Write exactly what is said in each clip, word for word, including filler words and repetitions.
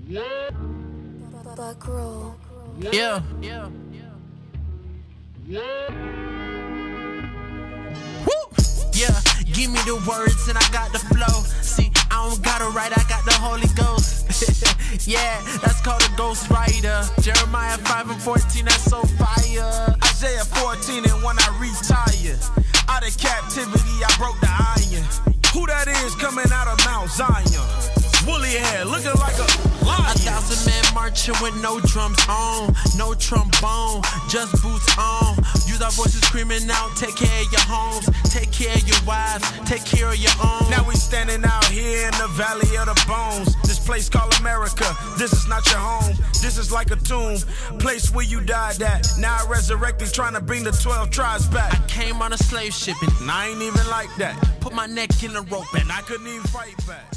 Yeah. Yeah. Yeah. Yeah. Woo. Yeah. Give me the words and I got the flow. See, I don't gotta write, I got the Holy Ghost. Yeah, that's called a ghost writer. Jeremiah five and fourteen, that's so fire. Isaiah fourteen, and when I retire out of captivity, I broke the iron. Who that is coming out of Mount Zion? Woolly hair, looking like a lion. A thousand men marching with no drums on, no trombone, just boots on. Use our voices screaming out, take care of your homes, take care of your wives, take care of your own. Now we standing out here in the valley of the bones. This place called America, this is not your home. This is like a tomb, place where you died at. Now I resurrected, trying to bring the twelve tribes back. I came on a slave shipping, and I ain't even like that. Put my neck in a rope and I I couldn't even fight back.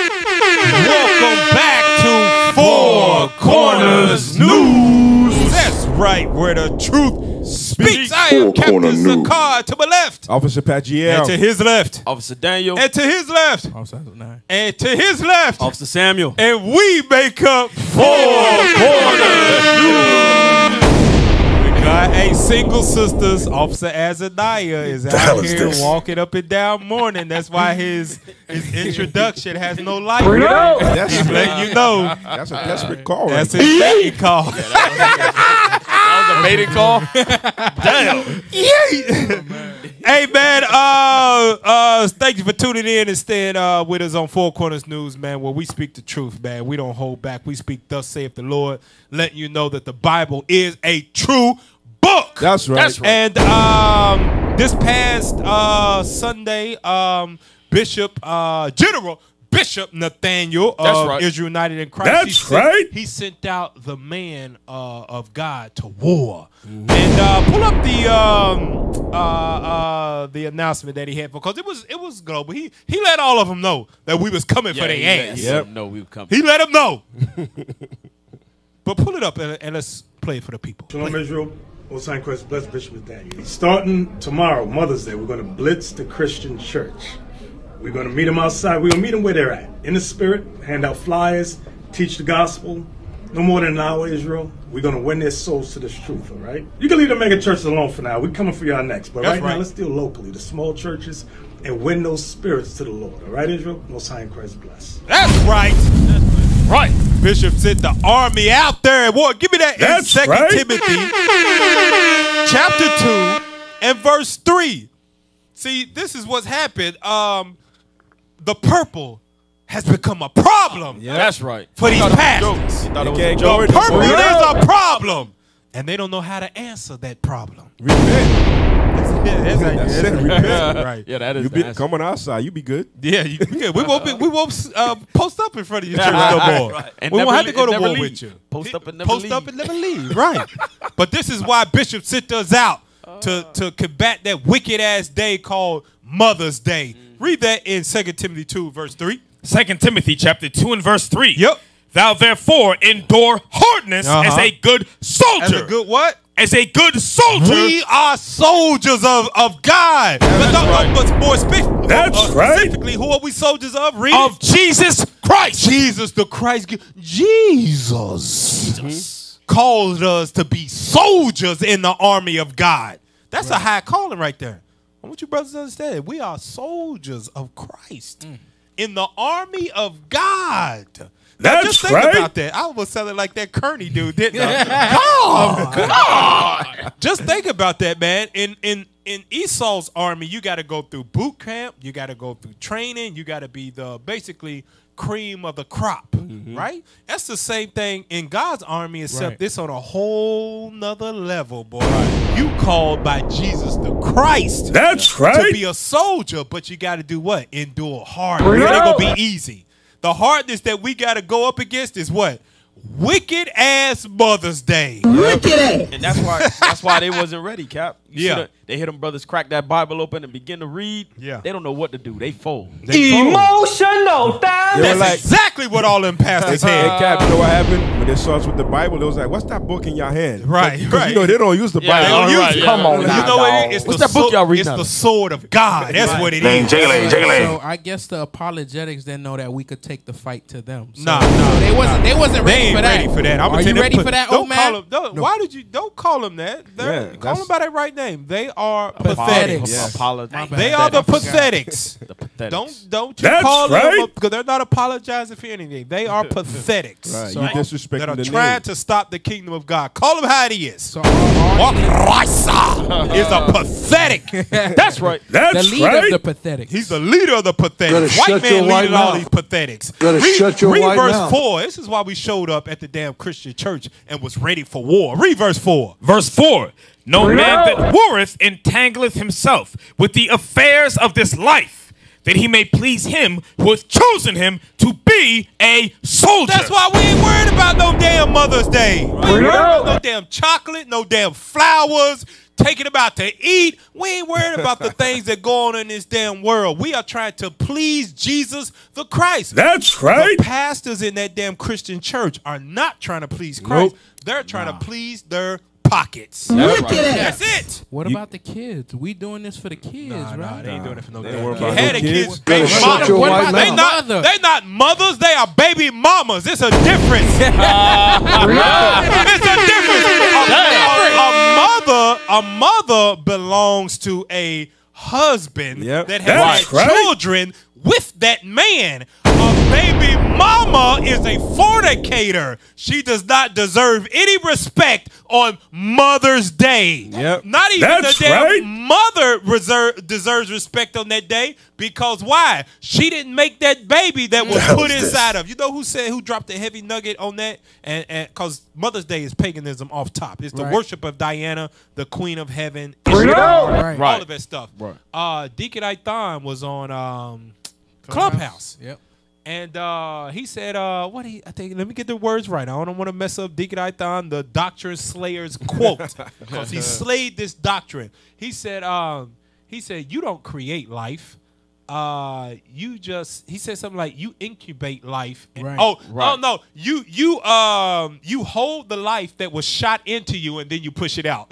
Welcome back to Four Corners News. That's right, where the truth speaks. I am Captain Zakar to my left. Officer Pagiel. And to his left. Officer Daniel. And to his left. Officer nine. And to his left. Officer Samuel. And we make up Four Corners News. We got a single sisters. Officer Azaniah is out here walking up and down morning. That's why his his introduction has no light. That's He's letting you know. That's a desperate call. That's his mating call. That was a mating call? Damn. Hey, man, uh, uh, thank you for tuning in and staying uh, with us on Four Corners News, man, where we speak the truth, man. We don't hold back. We speak thus saith the Lord, letting you know that the Bible is a true book. That's right. That's right. And um, this past uh, Sunday, um, Bishop, uh, General Bishop Nathaniel of right. Israel United in Christ. That's he sent, right. He sent out the man uh, of God to war. Mm-hmm. And uh, pull up the um, uh, uh, the announcement that he had, because it was it was global. He he let all of them know that we was coming Yeah, for he their let- ass. he let them know we were coming. He let them know. But pull it up and, and let's play it for the people. Shalom Israel, Most High Christ, blessed Bishop Nathaniel. Starting tomorrow, Mother's Day, we're going to blitz the Christian church. We're going to meet them outside. We're going to meet them where they're at. In the spirit, hand out flyers, teach the gospel. No more than an hour, Israel. We're going to win their souls to this truth, all right? You can leave the mega churches alone for now. We're coming for y'all next. But That's right, right. now, let's deal locally, the small churches, and win those spirits to the Lord, all right, Israel? Most High Christ bless. That's right. That's right. Bishop sent the army out there at war. Give me that in Second right. Timothy chapter two and verse three. See, this is what's happened. Um, the purple has become a problem. Yeah, that's right. For these pastors. He thought it was Okay, a go joke. with it. Purple Yeah. is a problem. And they don't know how to answer that problem. Repent. That's, how you- That's that's it. how you- Repent. right. Yeah, that is You the be answer. come on our side. You be good. Yeah, you, yeah, we won't be, we won't uh, post up in front of your church no more. Right. And We won't never have to go leave- to and war never with leave. you. Post up and never Post leave. up and never leave, right? But this is why Bishop sent us out to to combat that wicked ass day called Mother's Day. Mm-hmm. Read that in Second Timothy two, verse three. Second Timothy chapter two and verse three. Yep. Thou therefore endure hardness Uh-huh. as a good soldier. As a good what? As a good soldier. We are soldiers of, of God. But, no, no, but more spe- That's uh, right. specifically, who are we soldiers of? Read Of it. Jesus Christ. Jesus the Christ. Jesus, Jesus called us to be soldiers in the army of God. That's Right. a high calling right there. I want you brothers to understand. We are soldiers of Christ in the army of God. Now, That's just think right. about that. I was sounding like that Kearney dude, didn't I? God, God. Just think about that, man. In in in Esau's army, you got to go through boot camp. You got to go through training. You got to be the basically cream of the crop, mm-hmm. right? That's the same thing in God's army, except Right. this on a whole nother level, boy. Right. You called by Jesus the Christ. That's right. To be a soldier, but you got to do what? Endure hard. It ain't gonna be easy. The hardness that we got to go up against is what? wicked ass Mother's Day. And that's why that's why they wasn't ready, Cap. You Yeah. see the- they hear them brothers crack that Bible open and begin to read. Yeah. They don't know what to do. They fold. They fold. Emotional damn. They were That's like, exactly what all them pastors hey, had. Cap, you know what happened? When they saw us with the Bible, they was like, what's that book in your hand? Right, 'Cause, right. You know, they don't use the Yeah, Bible. all They don't right, use yeah. it. Come on Like, now, You know what it dog. is? It's What's the that book sword- y'all reading It's out the of? sword of God. That's what it is. Jiggly, jiggly. So I guess the apologetics didn't know that we could take the fight to them. So, Nah, so nah, they wasn't. They wasn't They ready ain't for that. ready for that. I'm Are you ready for that, Don't old call man? them. Don't, Why did you? Don't call them that. They're- Yeah, call them that's- by their right name. They are Pathetic. pathetic. Yeah. Apologize. My bad. They are the I forgot. pathetics. The pathetics. Don't don't you That's call them right. because they're not apologizing for anything. They are pathetics. Right, So- you disrespecting That are the trying name. to stop the kingdom of God. Call them how it is. So all, all Walk Raisa is a pathetic. That's right. That's the lead right. of the pathetic. He's the leader of the pathetics. Better White shut man your white leading all mouth. these pathetics. Better read shut your read white verse mouth. four. This is why we showed up at the damn Christian church and was ready for war. Read verse four. Verse four. No man that warreth entangleth himself with the affairs of this life, that he may please him who hath chosen him to be a soldier. That's why we ain't worried about no damn Mother's Day. We ain't worried about no damn chocolate, no damn flowers, taking about to eat. We ain't worried about the things that go on in this damn world. We are trying to please Jesus the Christ. That's right. The pastors in that damn Christian church are not trying to please Christ. Nope. They're trying to please their pockets. That's right. That's it. What about the kids? We doing this for the kids, Nah, nah, right? they ain't doing it for no They damn worry kids. about Had no the kids. kids, Better baby shut mamas. your What white about They the mouth. mother? not, they not mothers, they are baby mamas. It's a difference. It's a difference. A, a, a mother, a mother belongs to a husband Yep. that has That's had right. children with that man. A baby mama is a fornicator. She does not deserve any respect on Mother's Day. Yep. Not even That's the damn right. mother reserve, deserves respect on that day because why? She didn't make that baby that was Hell put is this? inside of. You know who said who dropped the heavy nugget on that? And because Mother's Day is paganism off top. It's the Right. worship of Diana, the Queen of Heaven, Right. all Right. of that stuff. Right. Uh, Deacon Ithon was on um, Clubhouse. Yep. And uh, he said, uh, "What he? I think. Let me get the words right. I don't want to mess up Deacon Ithon, the doctrine slayer's quote, because he slayed this doctrine. He said, um, he said, you don't create life. Uh, you just. He said something like you incubate life. And, Right. Oh, Right. oh no, you you um you hold the life that was shot into you and then you push it out.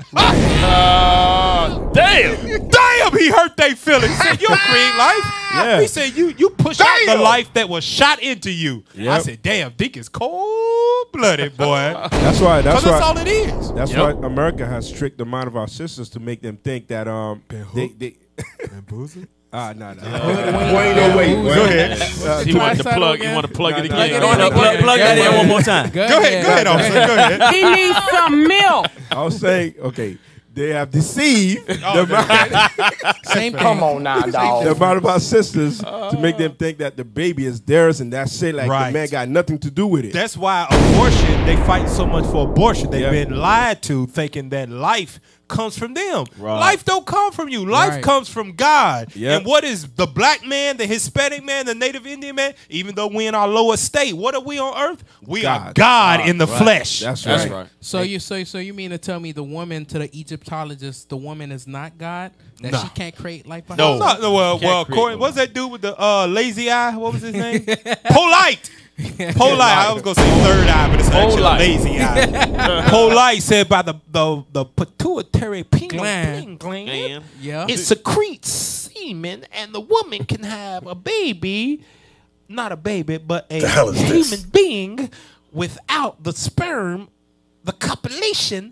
Uh, damn. Damn, he hurt their feelings. He said, you don't create life. Yeah. He said, you you push out the life that was shot into you. I Yep. said, damn, Deacon's cold-blooded, boy. That's why. That's Because that's why. all it is. That's Yep. why America has tricked the mind of our sisters to make them think that um they they. Ah, no, no. Wait, no, wait. Go ahead. You want to Try plug? again? You want to plug it Nah, nah, again? nah, Go ahead, nah, plug, nah, plug nah, that nah, in one nah. more time. Go, Go ahead, go ahead, officer. Go ahead. He needs some milk. I was saying, okay, they have deceived Oh, the, mind, Same thing. Come on now, the dog. mind of our sisters to make them think that the baby is theirs and that's it. Like Right. the man got nothing to do with it. That's why abortion, they fight so much for abortion. They've Yeah. been lied to thinking that life comes from them. Right. Life don't come from you. Life Right. comes from God. Yep. And what is the black man, the Hispanic man, the Native Indian man, even though we in our lowest state, what are we on earth? We are God. God in the Right. flesh. That's That's right. right. So you so so you mean to tell me the woman to the Egyptologist, the woman is not God? That Nah. she can't create life by No. herself? No, well, Can't well, create Corey, no what's that dude with the uh, lazy eye? What was his name? Polite. Polite. I was gonna say third eye, but it's actually Polite. lazy eye. Polite said by the the, the pituitary pineal Gland. gland, Man. Yeah. it secretes semen, and the woman can have a baby, not a baby, but a hell is human this? being without the sperm, the copulation.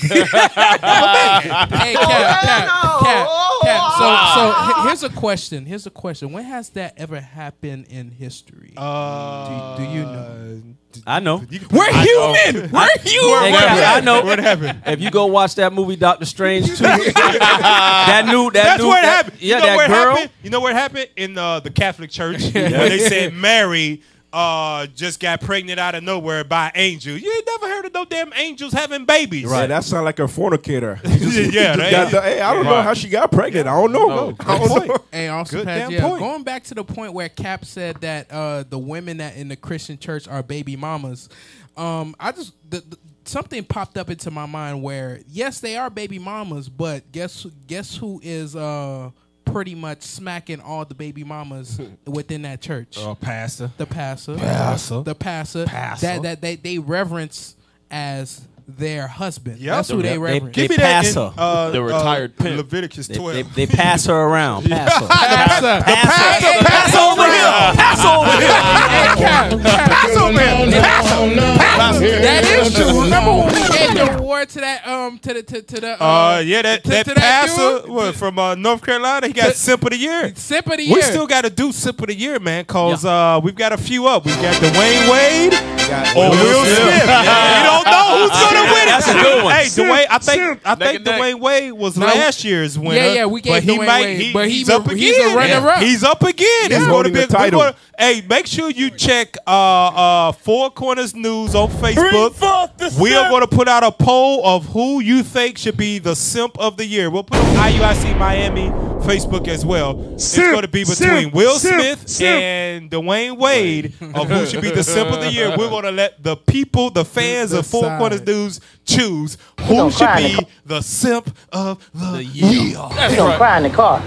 Hey, Cap, Cap, Cap, Cap. So, so he- here's a question. Here's a question. When has that ever happened in history? Uh, do, do you know? I know. We're I know. human. We're human. Hey, What Cap, happened? I know. What happened? If you go watch that movie Doctor Strange two, that new that That's new where it that- happened. Yeah, you know that where it girl. happened? You know where it happened? In uh, the Catholic Church when they said Mary uh, just got pregnant out of nowhere by an angel. You ain't never heard of no damn angels having babies. Right. Yeah, that sounds like a fornicator. He just, he yeah, just got the, hey, I don't right. know how she got pregnant. I don't know. No. I don't know. Hey, also, Good Pat, damn yeah, point. going back to the point where Cap said that uh, the women that in the Christian church are baby mamas. Um, I just the, the, something popped up into my mind where yes, they are baby mamas, but guess guess who is uh. pretty much smacking all the baby mamas within that church. Oh, pastor. The pastor. Pastor. The pastor. Pastor. That that they, they reverence as their husband. Yep. That's who Yep. they They- reverence. they Give me pass that in, her. uh, The retired uh, pimp. Leviticus They, twelve. they, they pass her around. Pass her. pass, pass, pass, her. pass over here. Pass over here. Hey, Cap, Cap. Pass over here. Pass over here. Pass over here. That is true. Remember when we gave the award to that um to the to, to the uh, Uh, yeah, that, to, that to pastor dude? what, from uh, North Carolina, he got To- Simp of the Year. Simp of the We year. still got to do Simp of the Year, man, because uh, we've got a few up. We've got Dwayne Wade or Will Smith. We don't know who's going to win it. That's a good one. Hey, Dwayne, I think I Neck think and neck. Dwayne Wade was No, last year's winner. yeah, yeah, we gave but he Dwayne might, Wade, he, but he's he- up again. he's a runner-up. He's up again. He's going to holding be the a title. Gonna, hey, make sure you check uh, uh, Four Corners News on Facebook. We are going to put out a poll of who you think should be the Simp of the Year. We'll put on I U I C Miami Facebook as well. It's going to be between Simp, Will Simp, Smith Simp. and Dwayne Wade of who should be the Simp of the Year. We're going to let the people, the fans of Four Decide. Corners News choose who should be the Simp of the Year. That's right. Cry in the car.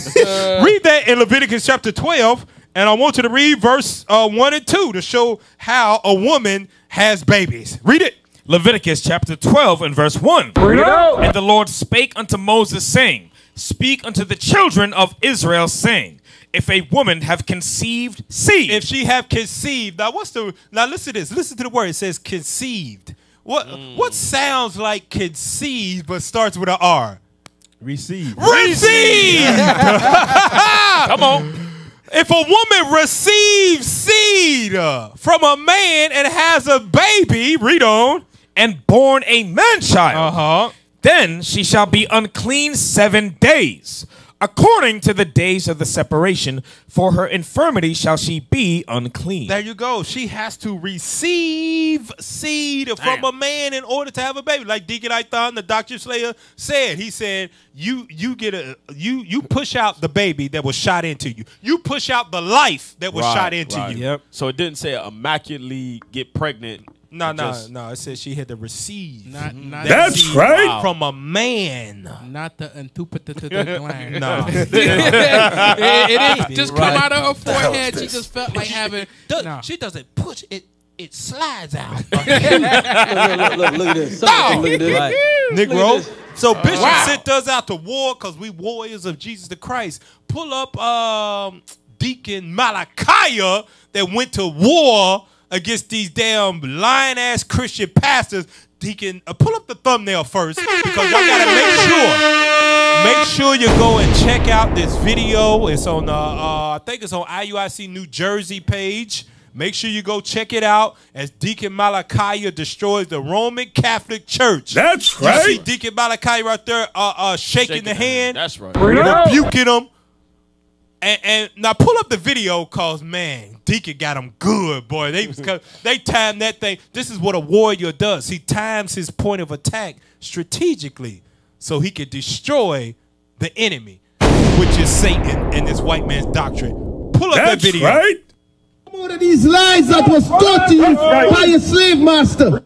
Read that in Leviticus chapter twelve, and I want you to read verse uh, one and two to show how a woman has babies. Read it. Leviticus chapter twelve and verse one. And the Lord spake unto Moses, saying, Speak unto the children of Israel, saying, If a woman have conceived seed. If she have conceived. Now, what's the? Now, listen to this. Listen to the word. It says conceived. What? What sounds like conceived but starts with an R? Receive. Receive. Come on. If a woman receives seed uh, from a man and has a baby, read on. And born a man-child. Uh-huh. Then she shall be unclean seven days, according to the days of the separation. For her infirmity shall she be unclean. There you go. She has to receive seed from Damn. a man in order to have a baby. Like Deacon Ithon, the Doctor Slayer, said. He said, you you get a you you push out the baby that was shot into you. You push out the life that was Right, shot into right. you. Yep. So it didn't say immaculately get pregnant. No, It no, just- no. It said she had to receive. Not, not that the, seed right. from a man. Not the antupatata gland. No. it, it didn't just come Right. out of her forehead. She just felt like having. Does- No. She doesn't push it. It slides out. Look, look, look, look at this. Look at this. Right. Negro. So Bishop wow. sent us out to war because we warriors of Jesus the Christ. Pull up um, Deacon Malachi that went to war against these damn lying-ass Christian pastors. Deacon, uh, pull up the thumbnail first because y'all got to make sure. Make sure you go and check out this video. It's on, uh, uh, I think it's on I U I C New Jersey page. Make sure you go check it out as Deacon Malachi destroys the Roman Catholic Church. That's You see Deacon Malachi right there uh, uh, shaking, Shaking the hand, That's right. rebuking them. And, and now pull up the video cause man, Deacon got him good, boy. They was they timed that thing. This is what a warrior does. He times his point of attack strategically so he could destroy the enemy, which is Satan and this white man's doctrine. Pull up that video. More of these lies that was taught to you by your slave master.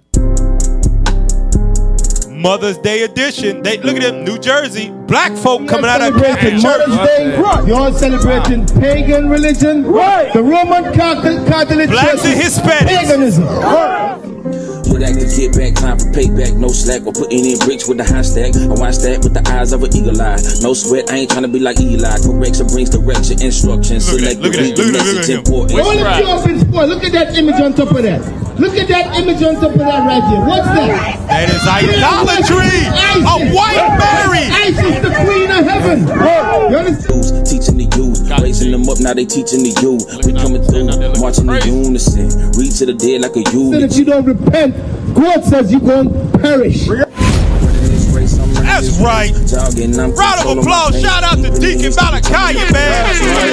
Mother's Day edition. They look at them, New Jersey, black folk coming out of Celebrating Catholic Mother's church. Day. Right. You're celebrating pagan religion. Right. The Roman Catholic Catholic Blacks Church and is Hispanics. paganism. Put that to get back, time for payback, no slack or putting in bricks with the high stack. I watch that with the eyes of an eagle eye. No sweat, I ain't trying to be like Eli. Correction brings direction, instructions. Look at Select that, look at that, look at that, look at him. important. All the jobs spoil. Look at that image on top of that. Look at that image on top of that right here. What's that? That is idolatry. A white Mary. Isis, the queen of heaven. You understand? Teaching the youth, raising them up, now they teaching the youth. We coming through, marching in unison. Read to the dead like a And unit. if you don't repent, God says you're going to perish. That's right. Round of applause. Shout out to Deacon Malachi, man.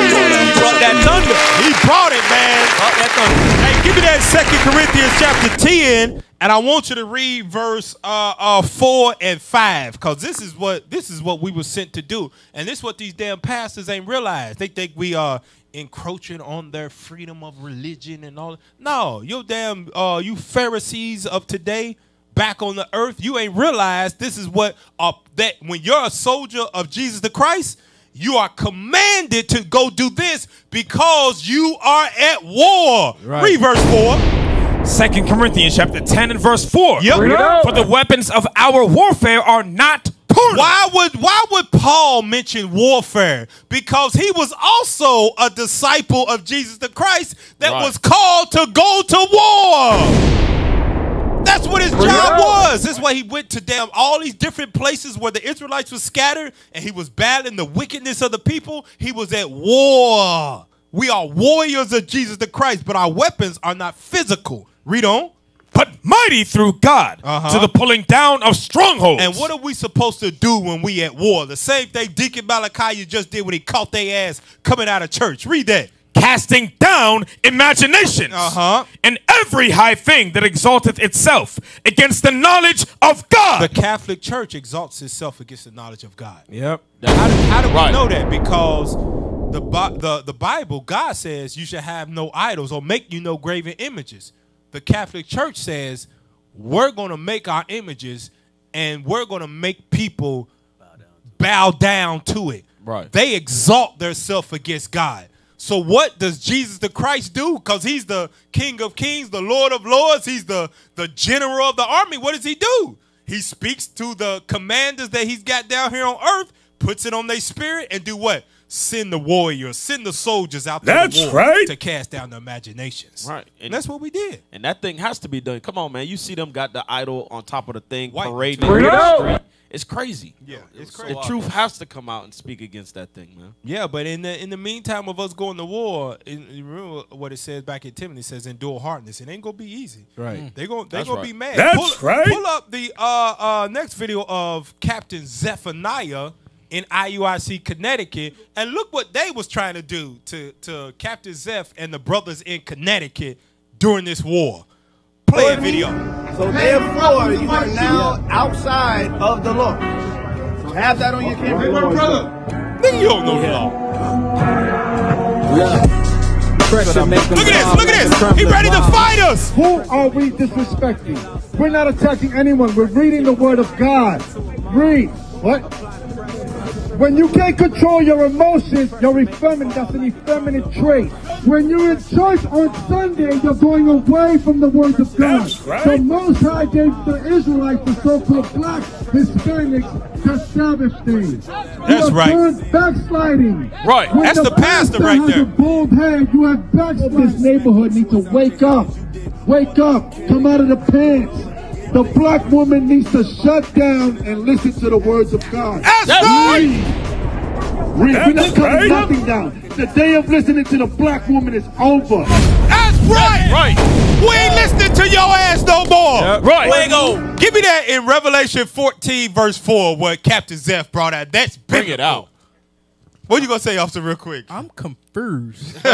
He brought that thunder. He brought it, man. Brought that thunder. Hey, give me that Second Corinthians chapter ten, and I want you to read verse uh, uh, four and five, because this is what this is what we were sent to do, and this is what these damn pastors ain't realized. They think we are encroaching on their freedom of religion and all. No, you damn uh, you Pharisees of today, back on the earth, you ain't realized this is what uh, that when you're a soldier of Jesus the Christ, you are commanded to go do this because you are at war. Right. Read verse four. Second Corinthians chapter ten and verse four. Yep. For the weapons of our warfare are not carnal. Why would why would Paul mention warfare? Because he was also a disciple of Jesus the Christ that right. was called to go to war. That's what his job was. That's why he went to damn all these different places where the Israelites were scattered, and he was battling the wickedness of the people. He was at war. We are warriors of Jesus the Christ, but our weapons are not physical. Read on. But mighty through God uh-huh. to the pulling down of strongholds. And what are we supposed to do when we at war? The same thing Deacon Malachi just did when he caught their ass coming out of church. Read that. Casting down imaginations uh-huh. and every high thing that exalteth itself against the knowledge of God. The Catholic Church exalts itself against the knowledge of God. Yep. How do, how do right. we know that? Because the, the, the Bible, God says you should have no idols or make you no graven images. The Catholic Church says we're going to make our images and we're going to make people bow down to it. Right. They exalt themselves against God. So what does Jesus the Christ do? Because he's the King of Kings, the Lord of Lords. He's the, the general of the army. What does he do? He speaks to the commanders that he's got down here on earth, puts it on their spirit, and do what? Send the warriors, send the soldiers out there that's to war right. to cast down the imaginations. Right. And, and that's what we did. And that thing has to be done. Come on, man. You see them got the idol on top of the thing, White. parading in the street. It's crazy. Yeah, it's crazy. The truth has to come out and speak against that thing, man. Yeah, but in the in the meantime of us going to war, in, you remember what it says back in Timothy, it says endure hardness. It ain't gonna be easy. Right. Mm. They gonna they That's gonna right. be mad. That's pull, right. Pull up the uh, uh, next video of Captain Zephaniah in I U I C Connecticut, and look what they was trying to do to to Captain Zeph and the brothers in Connecticut during this war. Play a video. So therefore, you are now outside of the law. So have that on your camera. Hey, my brother. Nigga, you don't know the law. Look at this, look at this. He ready to fight us. Who are we disrespecting? We're not attacking anyone. We're reading the word of God. Read. What? When you can't control your emotions, you're effeminate. That's an effeminate trait. When you're in church on Sunday, you're going away from the words of God. That's right. The Most High gave the Israelites, the so-called black Hispanics, the Sabbath days. That's right. Backsliding. Right. When That's the pastor right there. Has a bald head. You have backsliding. This neighborhood needs to wake up. Wake up. Come out of the pants. The black woman needs to shut down and listen to the words of God. That's right. Read. We're not cutting nothing down. The day of listening to the black woman is over. That's right. Right. We ain't listening to your ass no more. Yep. Right. Fuego. Give me that in Revelation fourteen, verse four, where Captain Zeph brought out. That's biblical. Bring it out. What you gonna say, officer, real quick? I'm confused. You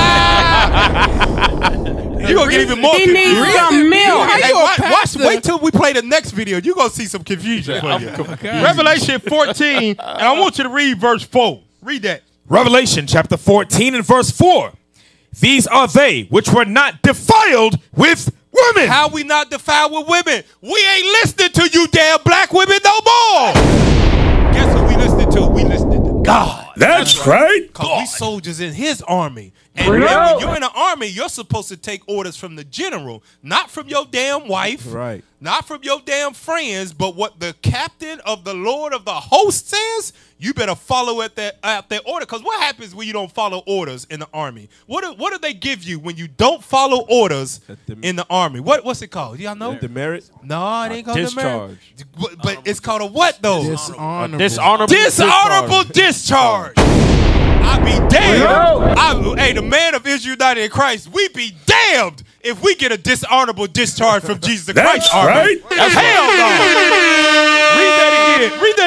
gonna get even more He confused. needs some milk. How Hey, you a watch, watch, pastor? wait till we play the next video. You gonna see some confusion. for you. Revelation fourteen, and I want you to read verse four. Read that. Revelation chapter fourteen and verse four. These are they which were not defiled with women. How we not defiled with women? We ain't listening to you damn black women no more. Guess who we listening to? We listening to God. That's right. Because we soldiers in his army. And when you're in an army, you're supposed to take orders from the general, not from your damn wife, Right. not from your damn friends, but what the captain of the Lord of the host says, you better follow at that at their order. Because what happens when you don't follow orders in the army? What do, what do they give you when you don't follow orders in the army? What What's it called? Y'all know? Demerit? No, it ain't called Discharge. demerit. But, but it's called a what, though? Dishonorable. Dishonorable. Dishonorable discharge. I be damned. I, hey, the man of Israel United in Christ, we be damned if we get a dishonorable discharge from Jesus That's Christ. Army. right. That's hell no. Read that again. Read that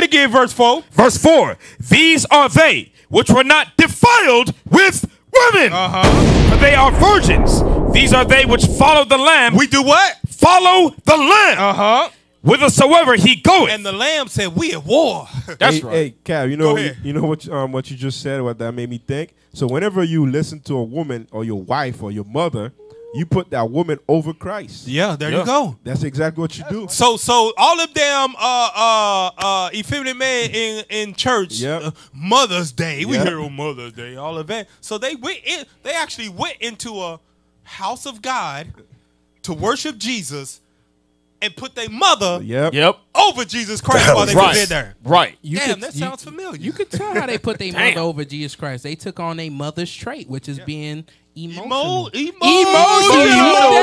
again, verse four. Verse four. These are they which were not defiled with women. Uh-huh. For they are virgins. These are they which follow the Lamb. We do what? Follow the Lamb. Uh-huh. Whithersoever he goeth. And the Lamb said, we at war. That's hey, right. Hey, Cav, you know, Go you, ahead. you know what um what you just said, what that made me think. So whenever you listen to a woman or your wife or your mother, you put that woman over Christ. Yeah, there Yeah. you go. That's exactly what you do. So, so all of them, uh, uh, uh, effeminate men in in church, Yep. uh, Mother's Day. We Yep. hear on Mother's Day, all of that. So they went in. They actually went into a house of God to worship Jesus, and put their mother Yep. Yep. over Jesus Christ while they right. was in there. Right. You Damn, could- that you- sounds familiar. You could tell how they put their Damn. mother over Jesus Christ. They took on a mother's trait, which is being emotional. Emo- emo- Emotional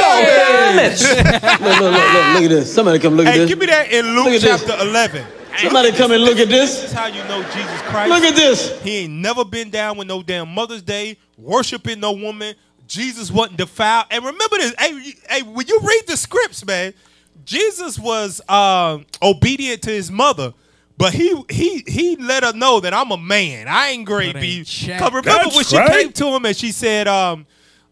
damage. Look, look, look, look, look at this. Somebody come look at Hey, this. give me that in Luke Look at this. chapter eleven. Somebody come and look at This this. is how you know Jesus Christ. Look at this. He ain't never been down with no damn Mother's Day, worshiping no woman. Jesus wasn't defiled. And remember this, hey, you- hey, when you read the scripts, man, Jesus was um, obedient to his mother, but he he he let her know that I'm a man. I ain't great, But B. ain't check. Because remember That's when she right. came to him and she said, um,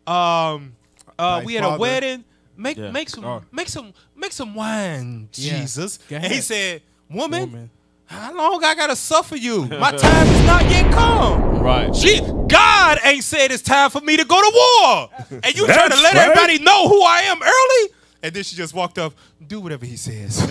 um, uh, My we had a father. wedding. Make Yeah. make some Oh. make some make some wine, Yeah. Jesus. Go And he ahead. said, woman, Woman. how long I gotta suffer you? My time is not yet come. Right. She, God ain't said it's time for me to go to war. And you trying to That's let right. everybody know who I am early? And then she just walked up, do whatever he says.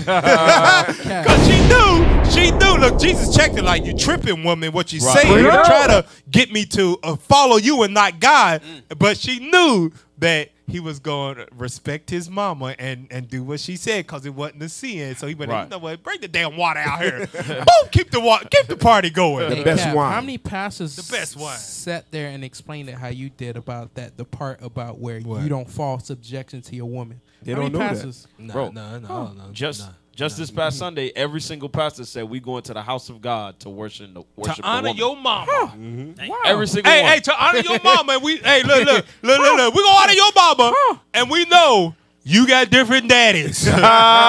Because she knew, she knew. Look, Jesus checked it like, you tripping, woman, what you Right. saying. You're trying to get me to uh, follow you and not God. But she knew that he was going to respect his mama and, and do what she said because it wasn't a sin. So he went, Right. you know what, bring the damn water out here. Boom, keep the water, keep the party going. The Hey, best Cap, wine. How many pastors The best wine. sat there and explained it how you did about that, the part about where What? you don't fall subjection to your woman? They how don't many know that. pastors? No, Bro, no, no, no. Just no. just this past Sunday, every single pastor said we going to the house of God to worship the worship To the honor woman. your mama. Wow. Every single Hey, one. hey, to honor your mama, and we, hey, look, look, look, look, look, we gonna honor your mama, and we know you got different daddies. we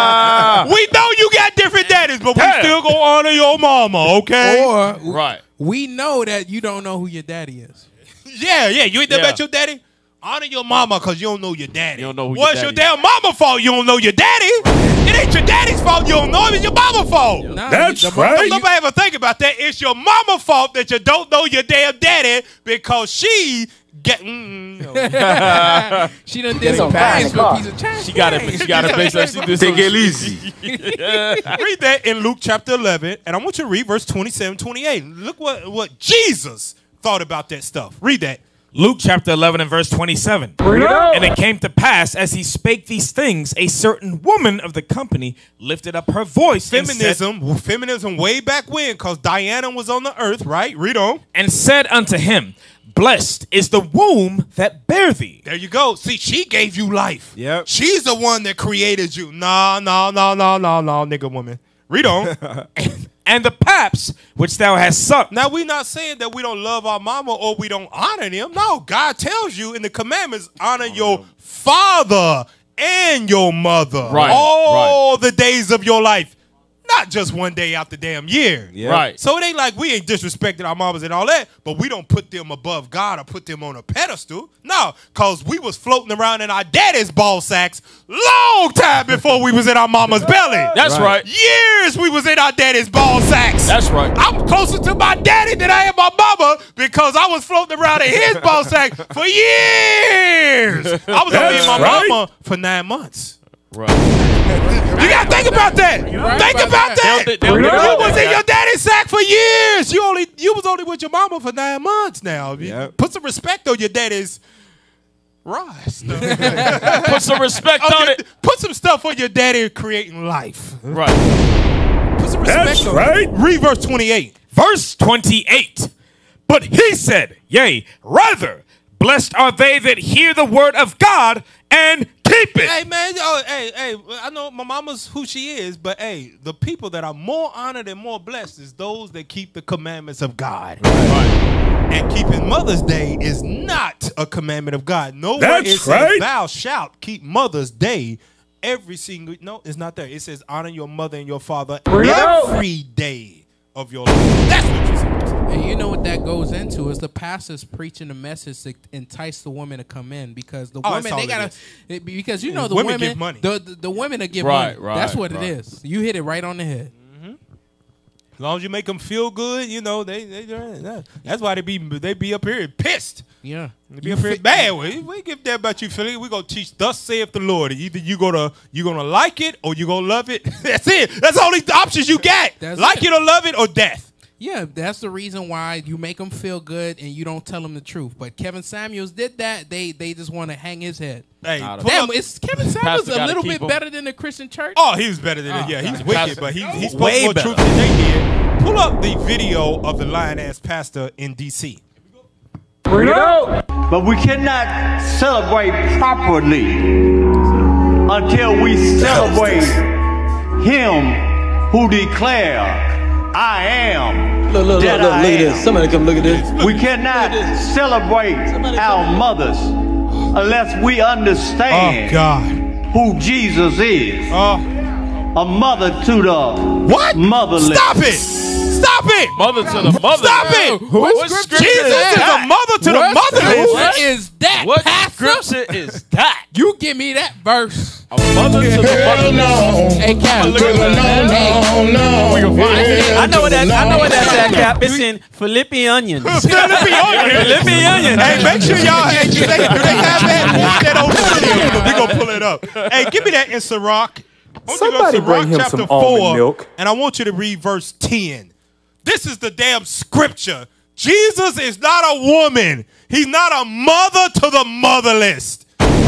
know you got different daddies, but we Damn. still gonna honor your mama, okay? Or Right. we know that you don't know who your daddy is. Yeah, yeah, you ain't never Yeah. met your daddy? Honor your mama because you don't know your daddy. You don't know who your What's your daddy damn mama fault you don't know your daddy? It ain't your daddy's fault you don't know him, it's your mama fault. Nah, That's the- right. Don't nobody ever think about that. It's your mama fault that you don't know your damn daddy because she get. Mm, no. She done did some things for a piece of change. She got it. She got it based on she did Take some- it easy. Read that in Luke chapter eleven, and I want you to read verse twenty-seven, twenty-eight. Look what, what Jesus thought about that stuff. Read that. Luke chapter eleven and verse twenty-seven. And it came to pass, as he spake these things, a certain woman of the company lifted up her voice and said, Feminism, feminism way back when, because Diana was on the earth, right? Read on. and said unto him, Blessed is the womb that bare thee. There you go. See, she gave you life. Yep. She's the one that created you. No, no, no, no, no, no, nigga woman. Read on. And the paps which thou hast sucked. Now, we're not saying that we don't love our mama or we don't honor them. No, God tells you in the commandments, honor your father and your mother. Right, All the days of your life. Not just one day out the damn year. Yeah. Right. So it ain't like we ain't disrespected our mamas and all that, but we don't put them above God or put them on a pedestal. No, because we was floating around in our daddy's ball sacks long time before we was in our mama's belly. That's right. Years we was in our daddy's ball sacks. That's right. I'm closer to my daddy than I am my mama because I was floating around in his ball sack for years. I was only in my right. mama for nine months. Right. You gotta think about that. Think about about that. They don't- they don't You think about was that, in your daddy's sack for years. You only you was only with your mama for nine months now. You- Yep. Put some respect on your daddy's rise. Put some respect On on your- it. Put some stuff on your daddy creating life. Right. Put some respect That's on right. it. Read verse twenty-eight. Verse twenty-eight. But he said, Yea, rather, blessed are they that hear the word of God and keep it. Hey man, oh, hey, hey, I know my mama's who she is, but hey, the people that are more honored and more blessed is those that keep the commandments of God. And keeping Mother's Day is not a commandment of God. Nowhere That's it says right. thou shalt keep Mother's Day every single, no, it's not there. It says honor your mother and your father Real. every day of your life. That's what you're supposed to do. And you know what that goes into is the pastors preaching a message to entice the women to come in because the Oh, women that's all they it gotta is. it- because you know the Women women, give money. The, the the women that give Right, money. right, That's what right. it is. You hit it right on the head. As long as you make them feel good, you know, they, they they- that's why they be they be up here pissed. Yeah, They be up here bad. We, we give that about you, Philly. We gonna teach thus saith the Lord. Either you gonna you gonna like it or you gonna love it. That's it. That's the only options you got. That's like it. it or love it or death. Yeah, that's the reason why you make them feel good and you don't tell them the truth. But Kevin Samuels did that. They they just want to hang his head. Hey, Nah, pull Damn, up- is Kevin Samuels Pastor a gotta little keep bit him. better than the Christian church? Oh, he was better than it. Oh, Yeah, he's God. wicked, Pastor- but he, he spoke Way more better. truth than they did. Pull up the video of the lion-ass pastor in D C Bring it out. But we cannot celebrate properly until we celebrate him who declare, I am Look, look, look, that look, I look at am. this. Somebody come look at this. We cannot celebrate our mothers unless we understand Oh, God. who Jesus is. Oh. A mother to the What? motherless. Stop it! Stop it! Mother to the mother. Stop it! What What scripture scripture Jesus is is that? a mother to What the motherless. scripture is that, What Pastor? scripture is that? You give me that verse. A mother to the motherless. Hey, Cap. Look at that. Hey, no. We can find it. I know what that. I know what that's at, Cap. It's in Philippians. Philippians. Hey, make sure y'all. Hey, do they, do they have that? That old video. We gonna pull it up. Hey, give me that in Sirach. I want you to go to Somebody Sirach bring him chapter some four, almond milk. and I want you to read verse ten. This is the damn scripture. Jesus is not a woman. He's not a mother to the motherless.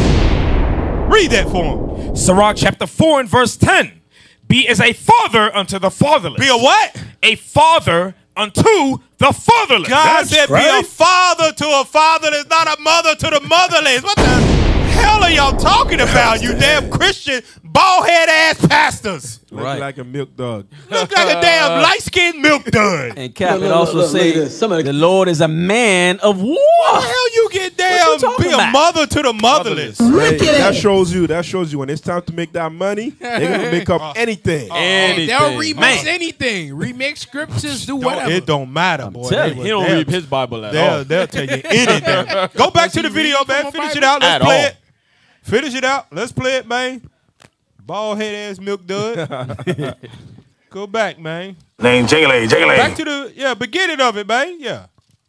Read that for him. Sirach chapter four and verse ten. Be as a father unto the fatherless. Be a what? A father unto the fatherless. God That's said, right. be a father to a fatherless, not a mother to the motherless. What the hell are y'all talking about, you damn Christian bald-head ass pastors? Look Right. like a milk dog. Look like a damn light-skinned milk dud. And Cap, Look, it look, also look, look at say this. Somebody- the Lord is a man of war. How the hell you get damn What you talking be a about? mother to the motherless? Hey, that shows you. That shows you when it's time to make that money, they're gonna make up anything. Anything. They'll remix Man. anything. Remix scriptures, do Don't- whatever. it don't matter, boy. tell They you, will- He don't they'll- read his Bible at They'll, all. they'll tell you anything. Go back Does to he the video, read man. from a Finish it Bible? out. Let's At play all. it. Finish it out. Let's play it, man. Bald-head ass milk dud. Go back, man. Name Jiggly, Jiggly. Back to the yeah beginning of it, man. Yeah.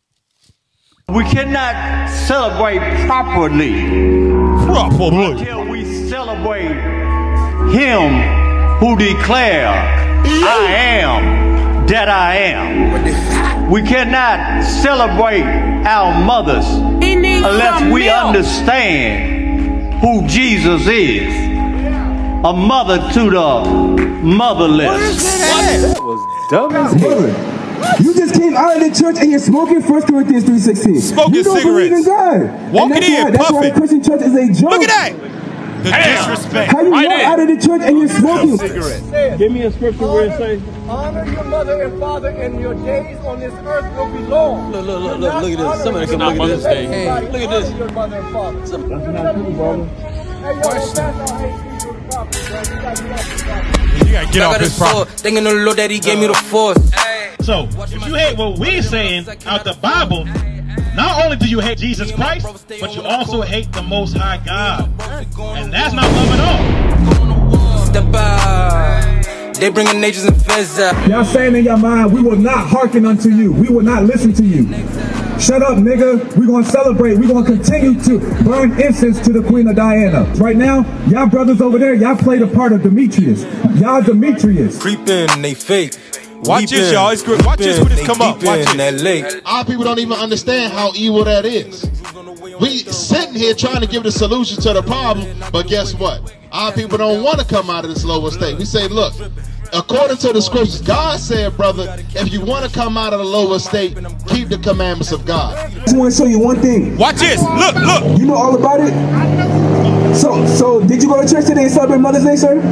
We cannot celebrate properly Probably. until we celebrate him who declare, I am that I am. We cannot celebrate our mothers unless we understand who Jesus is. A mother to the motherless. That was dumb as hell. You just came out of the church and you're smoking First Corinthians three sixteen. Smoking you don't cigarettes. believe in God. Walking and that's in, why, that's why puffing. the Christian church is a joke. Look at that. The disrespect. How you Right walk in. out of the church and you're smoking? Give me a scripture where it says, honor your mother and father, and your days on this earth will be long. Look, look, look, look, look at this. Somebody come not look at this. Mother's Day. Hey, look at this. Honor your mother and father. That's not true, brother. Hey, yo, that's all I hate people with property, bro. You gotta get off the property. You gotta get off his property. Thinking on the Lord that he gave me the force. So, if you hate what we're saying out the Bible, not only do you hate Jesus Christ, but you also hate the Most High God. And that's not love at all. Step out. They bringing natures and feds out. Y'all saying in your mind, we will not hearken unto you. We will not listen to you. Shut up, nigga. We're going to celebrate. We're going to continue to burn incense to the Queen of Diana. Right now, y'all brothers over there, y'all play the part of Demetrius. Y'all Demetrius. Creeping, they fake. Watch this, y'all. It's good. Watch this when this come up. Watch this. Our people don't even understand how evil that is. We sitting here trying to give the solution to the problem, but guess what? Our people don't want to come out of this lower state. We say, look, according to the scriptures, God said, brother, if you want to come out of the lower state, keep the commandments of God. I just want to show you one thing. Watch this. Look, look. You know all about it? So, so did you go to church today and celebrate Mother's Day, sir?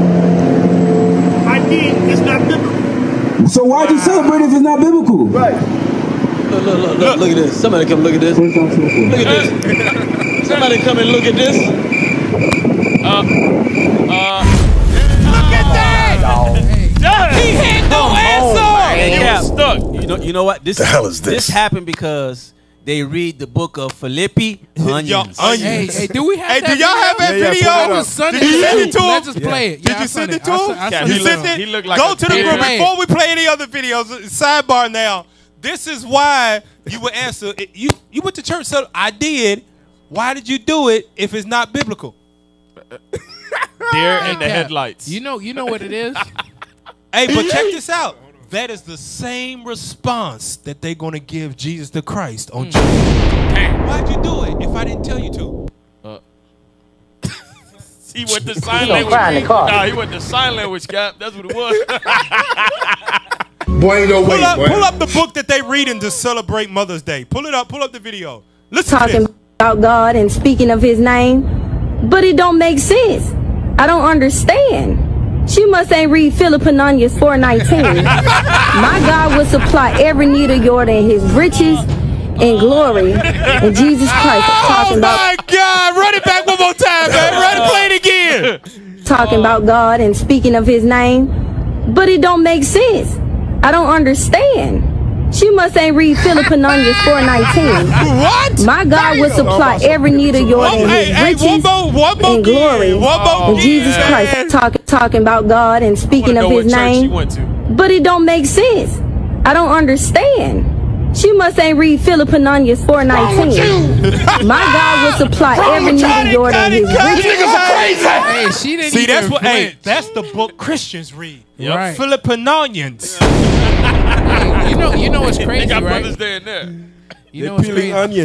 I did. It's not biblical. So why'd you celebrate if it's not biblical? Right. Look, look, look, look, look at this. Somebody come look at this. Look at this. Somebody come and look at this. Uh, uh, Look at that! He had no answer! Hey, He Cap, was stuck. You know, you know what? This The hell is this? This happened because they read the book of Philippi onions. onions. Hey, hey, do we have Hey, that do y'all have that Yeah, yeah, video? put it up. was Sunday Did you send school. it to him? Let's just play it. Did Yeah, I you send sent it to I him? sent- I Yeah, sent he You it looked- to sent him. it? he looked like Go a to the kid. group Play it. before we play any other videos. Sidebar now. This is why you would answer. It- You you went to church, so I did. Why did you do it if it's not biblical? Deer Hey, in the Cap, headlights. You know, you know what it is. Hey, but check this out. That is the same response that they're going to give Jesus the Christ on church. Why'd you do it if I didn't tell you to? He went to sign gonna cry in language. the car. Nah, he went to sign language, Cap. That's what it was. Boy, ain't no way, Pull up, boy. pull up the book that they reading to celebrate Mother's Day. Pull it up. Pull up the video. Listen to Talking this. about God and speaking of his name, but it don't make sense. I don't understand. She must ain't read Philippians four nineteen. My God will supply every need of yours in his riches and glory in Jesus Christ. Talking Oh about my God! Run it back one more time, man. Run it, play it again. talking about God and speaking of his name, but it don't make sense. I don't understand. She must ain't read Philippians four nineteen. What? My God will supply every need of yours in Hey, his hey, one riches more, one more and glory again. One more in Jesus again. Christ. Talk, talking about God and speaking Wanna of know his what church he name, went to. but it don't make sense. I don't understand. She must ain't read Philippians four nineteen. My God will supply every need of yours in his riches. Hey, she didn't See, even that's what. Hey, flinch. that's the book Christians read. Yep. Right. Philippians. Hey, you know, you know what's They crazy, got right? brothers there and there. You know They're what's peeling crazy?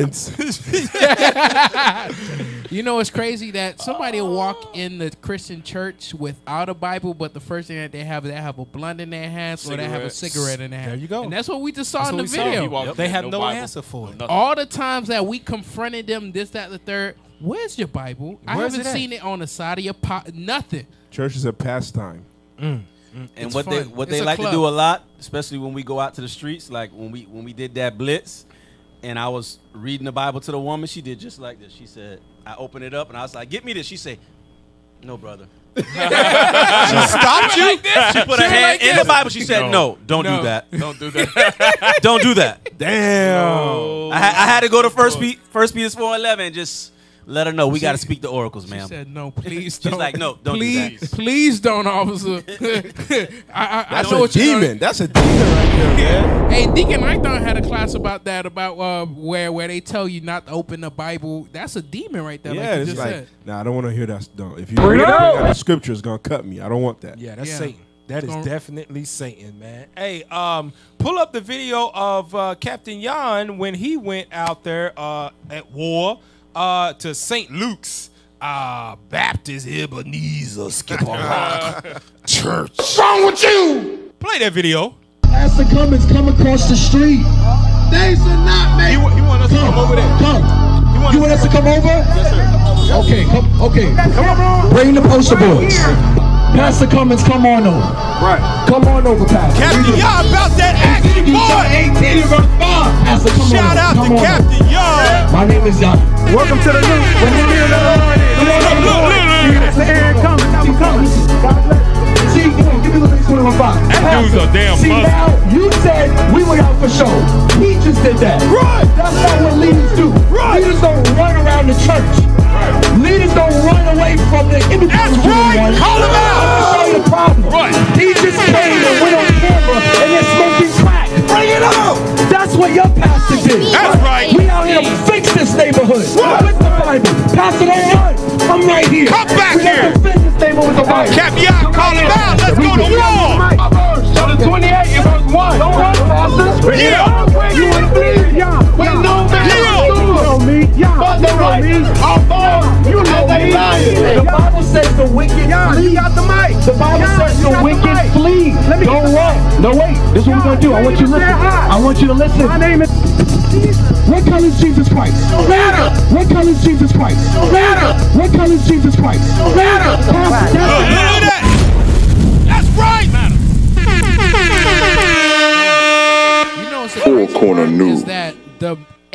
onions. You know what's crazy that somebody will walk in the Christian church without a Bible, but the first thing that they have, they have a blunt in their hands or they have a Cigarette. cigarette in their hand. There you go. And that's what we just saw That's in what the we saw. video. He walked Yep. They in, have no no Bible, answer for it. nothing. All the times that we confronted them, this, that, the third. Where's your Bible? I Where's haven't it at? seen it on the side of your pot. Nothing. Church is a pastime. And It's what they fun. what It's they a like club. to do a lot, especially when we go out to the streets, like when we when we did that blitz, and I was reading the Bible to the woman, she did just like this. She said, I opened it up and I was like, "Get me this." She said, "No, brother." She stopped you. She put her hand in the Bible. She said, "No, don't No. do that. Don't do that. Don't do that." Damn. I, ha- I had to go to First Pe- First Peter four eleven and just let her know we got to speak the oracles, She ma'am. said, "No, please She's don't." like, "No, don't please, do that." please don't, officer. I, I, That's I know a what you're demon. gonna- That's a demon right there, man. Hey, Deacon Ithon had a class about that, about uh, where where they tell you not to open the Bible. That's a demon right there. Yeah, like you it's just like, said. nah, I don't want to hear that. No, if you bring out the scripture, it's gonna cut me. I don't want that. Yeah, that's Yeah. Satan. That is Don't- definitely Satan, man. Hey, um, pull up the video of uh, Captain Jan when he went out there uh, at war uh, to Saint Luke's uh, Baptist Ebenezer Skipper Rock Church. What's wrong with you? Play that video. As the Cummins come across the street, these are not made. You, you want us to come over there? Come. You want, You want us to come over? Yes, sir. Okay, come. Okay. Bring the poster boards. Pastor Cummins, come on over. Right. Come on over, Pastor. Captain Jan about that action, boy. eighteen verse five. Pastor, come Shout on out over. to Come on Captain over. Jan. My name is Jan. Welcome to the new. When you hear the Lord, Look, look, look, look. here it comes. I'm coming. God bless. See, come on, give me the next one on five. That dude's a damn See Muslim. now, you said we went out for show. He just did that. Right. That's not what leaders do. Right. Leaders don't run around the church. Leaders don't run away from the images. That's right. Call him out. I'm gonna show you the problem. Right. He just came and went on camera and they're smoking crack. Bring it on. That's what your pastor did. That's right. We out here to fix this neighborhood. Right. With the Bible. Pastor, don't run. I'm right here. Come back we here. Defend this neighborhood with the Bible. Captain Jan, call him out. Let's go to war. Chapter twenty-eight, in verse one. Don't run, Pastor. Yeah. You want to believe? Yeah. When no man Yeah. you know me. Yeah. But the righteous are born. You know they lying. The Bible says the wicked flee. You got the mic. The Bible says the wicked flee. Let me Don't run. No, wait. This is what we're going to do. I want you to listen. I want you to listen. My name is What color is Jesus Christ? No matter. What color is Jesus Christ? No matter. What color is Jesus Christ? No matter. Look, look at that. That's right. You know what's Four corner is news. that the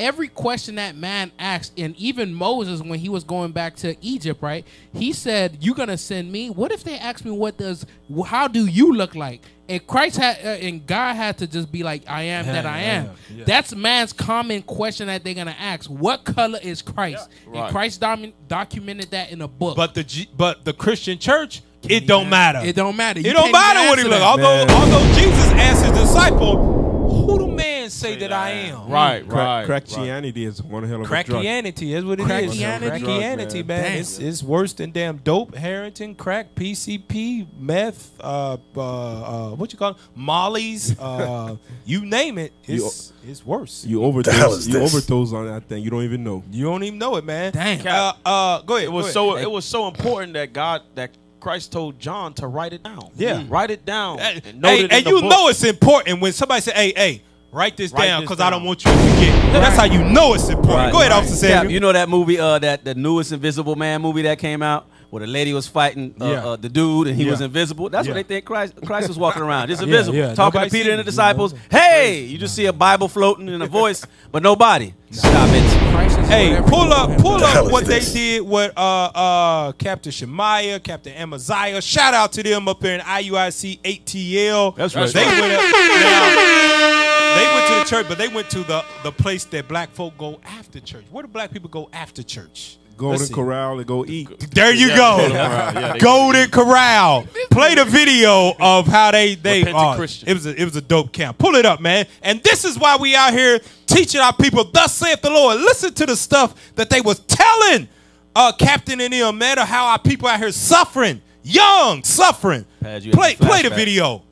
every question that man asked, and even Moses when he was going back to Egypt, right? He said, "You're gonna send me. What if they ask me what does, how do you look like?" And Christ had, uh, and God had to just be like, "I am Yeah, that I am." yeah, yeah. That's man's common question that they're gonna ask. What color is Christ? Yeah, right. And Christ domi- documented that in a book. But the G- but the Christian church, it don't matter. It don't matter. It You don't can't even matter what he answer look. that. Although Man. although Jesus asked his disciple, "Who do man say that I am?" Right, Crack, Christianity is one hell of a drug. Crackianity is what it is. Crackianity? Crackianity, man. Damn. It's, it's worse than damn dope, Harrington, crack, P C P, meth, uh, uh, uh, what you call it? Molly's, uh, you name it. It's, it's worse. You overdose. You overdose on that thing. You don't even know. You don't even know it, man. Damn. Uh, uh, go ahead. It was go so ahead. it was so important that God that Christ told John to write it down. Yeah. Write it down. Hey, and note hey, it in and the you book. know it's important when somebody say, "Hey, hey, write this Write down this because I down. don't want you to forget." That's how you know it's important. Right, Go ahead, right. Officer Cap, Samuel. you know that movie, uh, that the newest Invisible Man movie that came out, where the lady was fighting uh, Yeah. uh, the dude and he Yeah. was invisible. That's Yeah. what they think Christ Christ was walking around, just Yeah, invisible, yeah. talking Nobody to Peter seen and the it. disciples. Hey, you just see a Bible floating in a voice, but nobody. Stop it. Christ is Hey, whatever pull you up, want him pull to up do. what they did with uh uh Captain Shemaiah, Captain Amaziah. Shout out to them up there in I U I C A T L. That's right. They went up, now, they went to the church, but they went to the the place that black folk go after church. Where do black people go after church? Golden Let's see. Corral and go eat. There you Yeah, go. Golden Corral. Yeah, they Golden Corral. Play the video of how they they Repentant uh, Christian. it was a, it was a dope camp. Pull it up, man. And this is why we out here teaching our people. Thus saith the Lord. Listen to the stuff that they was telling uh, Captain and them, man, of how our people out here suffering, young suffering. Pad, you had Play the play the flashback. video.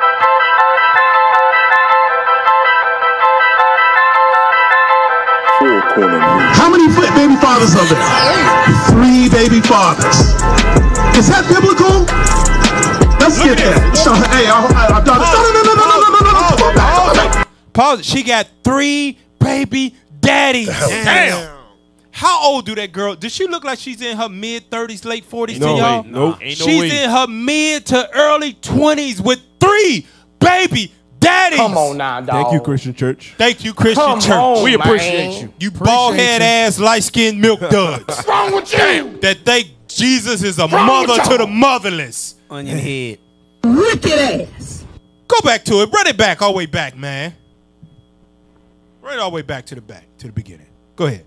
How many fa- baby fathers are there? Three baby fathers. Is that biblical? Let's get that. So, hey, I, I, I've done it. No, no, no, no, no, no, no, no, no. Come on back, come on back. Pause. She got three baby daddies. Damn. How old do that girl? Does she look like she's in her mid thirties, late forties No, to y'all? nope. Ain't no She's way. in her mid to early twenties with three baby daddies. Come on now, dog. Thank you, Christian Church. Thank you, Christian Come Church. on, We man. appreciate you. You bald head you. ass, light skinned milk duds. What's wrong with you? That think Jesus is a Wrong mother with to y'all? the motherless. Onion head. Wicked ass. Go back to it. Run it back all the way back, man. Run it all the way back to the back, to the beginning. Go ahead.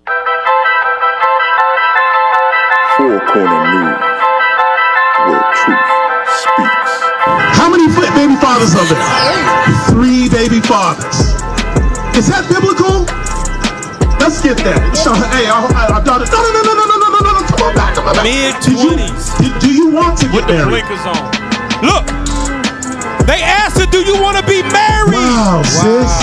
Four Corner News, where truth speaks. How many fa- baby fathers are there? Three baby fathers. Is that biblical? Let's get that. So, hey, I, I, I've done it. No, no, no, no, no, no, no, no, no. Come on back, come on back. Mid Do you- twenties. Do, do you want to With get the married? blinkers on. Look, they asked her, "Do you want to be married?" Wow, sis.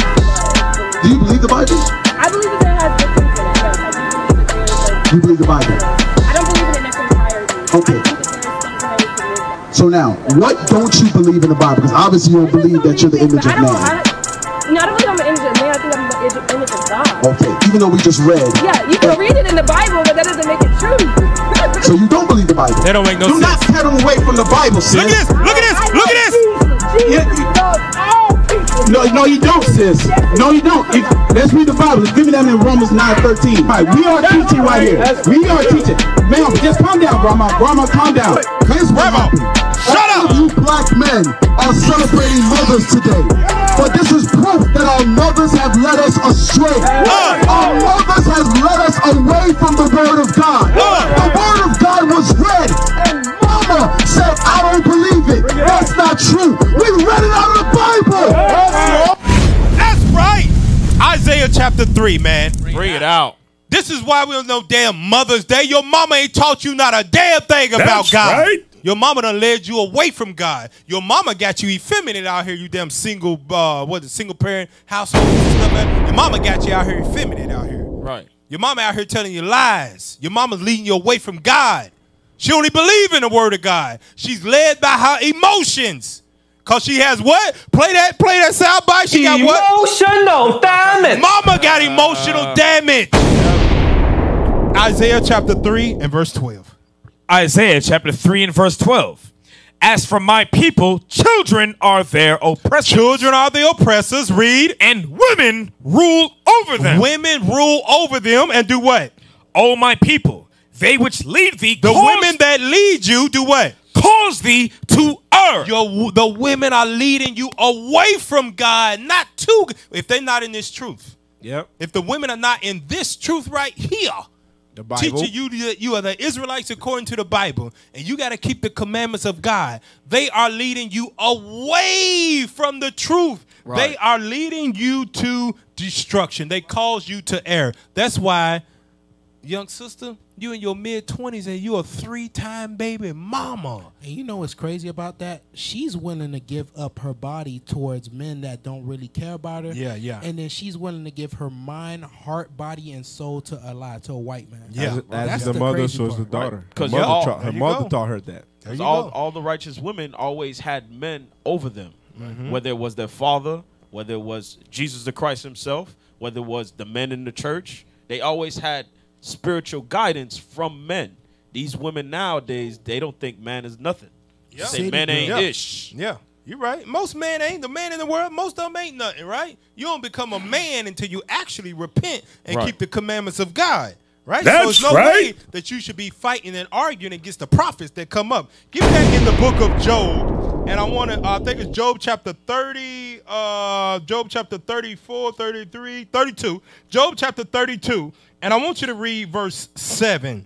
Do you believe the Bible? I believe that there has difference in it. Yes, I do believe that there is like, You believe the Bible? I don't believe it in its entirety. Okay. I think that there is things that we can live by. So now, what don't you believe in the Bible? Because obviously you don't believe that you're the image I of don't, man. I, no, I don't think I'm an image of man. I think I'm the image- image of God. Okay, even though we just read. Yeah, you can read it in the Bible, but that doesn't make it true. So you don't believe the Bible? That don't make no Do sense. not pedal away from the Bible, sis. Look at this! Look at this! Look at this! Yeah, Jesus No, no, you don't, sis. No, you don't. If, let's read the Bible. Give me that in Romans nine thirteen. Right, we are teaching right here. We are teaching. Ma'am, just calm down, Grandma. Grandma, calm down. Here's what happened. Shut All up! of you black men are celebrating mothers today. But this is proof that our mothers have led us astray. Our mothers have led us away from the Word of God. The Word of God was read, and Mama said, I don't believe it. That's not true. We read it out of the Bible. That's right. Isaiah chapter three, man. Bring it out. This is why we don't know damn Mother's Day. Your mama ain't taught you not a damn thing about That's God. right. Your mama done led you away from God. Your mama got you effeminate out here, you damn single, uh, what is it, single parent household and stuff like that. Your mama got you out here effeminate out here. Right. Your mama out here telling you lies. Your mama's leading you away from God. She only believe in the word of God. She's led by her emotions. Cause she has what? Play that, play that sound bite. She got what? Emotional damage. Mama got emotional damage. Isaiah chapter three and verse twelve. Isaiah chapter three and verse twelve. As for my people, children are their oppressors. Children are the oppressors. Read. And women rule over them. Women rule over them and do what? O my people, they which lead thee. The cause, women that lead you do what? Cause thee to err. Your, the women are leading you away from God, not to. If they're not in this truth. Yep. If the women are not in this truth right here. The Bible. Teaching you that you are the Israelites according to the Bible, and you got to keep the commandments of God. They are leading you away from the truth. Right. They are leading you to destruction. They cause you to err. That's why, young sister, you in your mid twenties and you a three-time baby mama. And you know what's crazy about that? She's willing to give up her body towards men that don't really care about her. Yeah, yeah. And then she's willing to give her mind, heart, body, and soul to a lie, to a white man. Yeah. As, as That's the, the mother, crazy so is the part. daughter. Because her mother, all- taught, her there you mother go. taught her that. Because all, all the righteous women always had men over them, Mhm. whether it was their father, whether it was Jesus the Christ himself, whether it was the men in the church. They always had spiritual guidance from men. These women nowadays, they don't think man is nothing. Yeah. Say man ain't yeah. ish. Yeah, you're right. Most men ain't the man in the world. Most of them ain't nothing, right? You don't become a man until you actually repent and Right. keep the commandments of God, right? That's so it's no right. way that you should be fighting and arguing against the prophets that come up. Give me that in the book of Job, and I want to. Uh, I think it's Job chapter thirty, uh, Job chapter thirty-four, thirty-three, thirty-two. Job chapter thirty-two, and I want you to read verse seven.